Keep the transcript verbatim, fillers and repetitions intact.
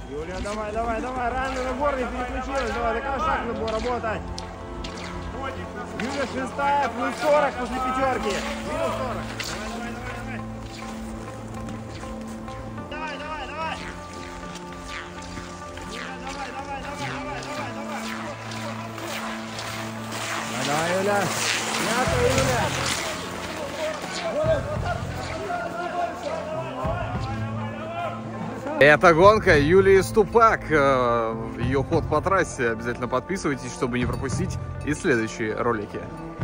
Юля, давай, давай, давай, рано набор не переключилась, давай, до конца шаг набор, работай. Юля шестая, плюс сорок после пятерки. Минус сорок. Давай, давай, давай. Давай, давай, давай. Юля, давай, давай, давай, давай, давай, давай. Давай, давай, Юля. Пятая, Юля. Это гонка Юлии Ступак. Ее ход по трассе. Обязательно подписывайтесь, чтобы не пропустить и следующие ролики.